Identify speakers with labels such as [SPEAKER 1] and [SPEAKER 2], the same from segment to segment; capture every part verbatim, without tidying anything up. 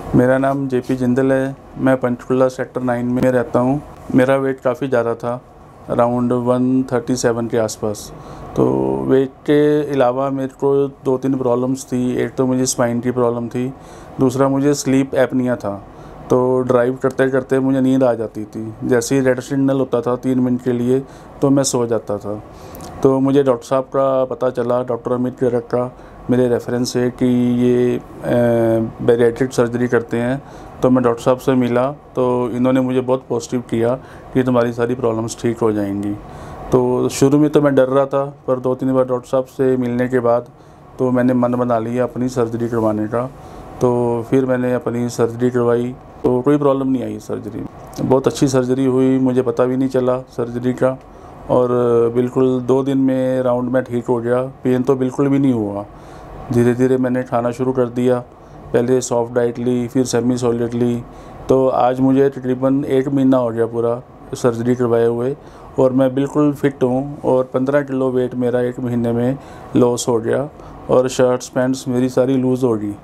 [SPEAKER 1] मेरा नाम जेपी जिंदल है। मैं पंचकुला सेक्टर नाइन में रहता हूँ। मेरा वेट काफ़ी ज़्यादा था, अराउंड वन थर्टी सेवन के आसपास। तो वेट के अलावा मेरे को दो तीन प्रॉब्लम्स थी। एक तो मुझे स्पाइन की प्रॉब्लम थी, दूसरा मुझे स्लीप एपनिया था। तो ड्राइव करते करते मुझे नींद आ जाती थी। जैसे ही रेड सिग्नल होता था तीन मिनट के लिए तो मैं सो जाता था। तो मुझे डॉक्टर साहब का पता चला, डॉक्टर अमित टिरक का मेरे रेफरेंस है कि ये बैरिएट्रिक सर्जरी करते हैं। तो मैं डॉक्टर साहब से मिला तो इन्होंने मुझे बहुत पॉजिटिव किया कि तुम्हारी सारी प्रॉब्लम्स ठीक हो जाएंगी। तो शुरू में तो मैं डर रहा था, पर दो तीन बार डॉक्टर साहब से मिलने के बाद तो मैंने मन बना लिया अपनी सर्जरी करवाने का। तो फिर मैंने अपनी सर्जरी करवाई तो कोई प्रॉब्लम नहीं आई। सर्जरी बहुत अच्छी सर्जरी हुई, मुझे पता भी नहीं चला सर्जरी का। और बिल्कुल दो दिन में राउंड में ठीक हो गया। पेन तो बिल्कुल भी नहीं हुआ। धीरे धीरे मैंने खाना शुरू कर दिया। पहले सॉफ्ट डाइट ली, फिर सेमी सॉलिड ली। तो आज मुझे तकरीबन एक महीना हो गया पूरा सर्जरी करवाए हुए, और मैं बिल्कुल फिट हूँ। और पंद्रह किलो वेट मेरा एक महीने में लॉस हो गया, और शर्ट्स पैंट्स मेरी सारी लूज़ हो गई।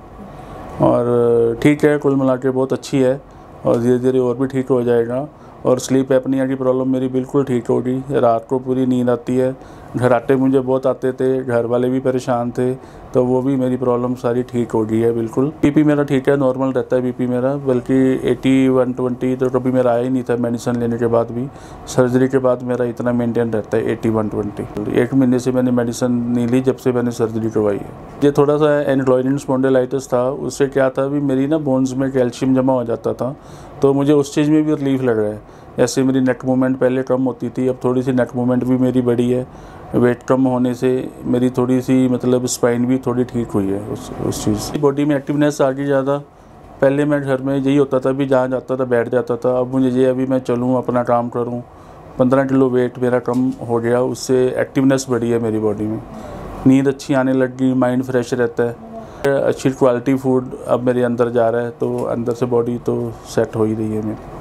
[SPEAKER 1] और ठीक है, कुल मिला के बहुत अच्छी है, और धीरे धीरे और भी ठीक हो जाएगा। और स्लीप एपनिया की प्रॉब्लम मेरी बिल्कुल ठीक होगी। रात को पूरी नींद आती है। घराटे मुझे बहुत आते थे, घर वाले भी परेशान थे, तो वो भी मेरी प्रॉब्लम सारी ठीक हो गई है बिल्कुल। बीपी मेरा ठीक है, नॉर्मल रहता है बीपी मेरा, बल्कि एटी वन ट्वेंटी तो कभी मेरा आया ही नहीं था। मेडिसिन लेने के बाद भी, सर्जरी के बाद मेरा इतना मेंटेन रहता है एटी वन ट्वेंटी। एक महीने से मैंने मेडिसिन नहीं ली जब से मैंने सर्जरी करवाई है। ये थोड़ा सा एनक्लोइडल स्पॉन्डिलाइटिस था। उससे क्या था, भी मेरी ना बोन्स में कैल्शियम जमा हो जाता था, तो मुझे उस चीज़ में भी रिलीफ लग रहा है। ऐसे मेरी नेक मूवमेंट पहले कम होती थी, अब थोड़ी सी नेक मूवमेंट भी मेरी बढ़ी है। वेट कम होने से मेरी थोड़ी सी मतलब स्पाइन भी थोड़ी ठीक हुई है उस उस चीज़ से। बॉडी में एक्टिवनेस आ गई ज़्यादा। पहले मैं घर में यही होता था, भी जहाँ जाता था बैठ जाता था। अब मुझे ये अभी मैं चलूँ, अपना काम करूँ। पंद्रह किलो वेट मेरा कम हो गया, उससे एक्टिवनेस बढ़ी है मेरी बॉडी में। नींद अच्छी आने लग गई, माइंड फ्रेश रहता है। अच्छी क्वालिटी फूड अब मेरे अंदर जा रहा है, तो अंदर से बॉडी तो सेट हो ही रही है मेरी।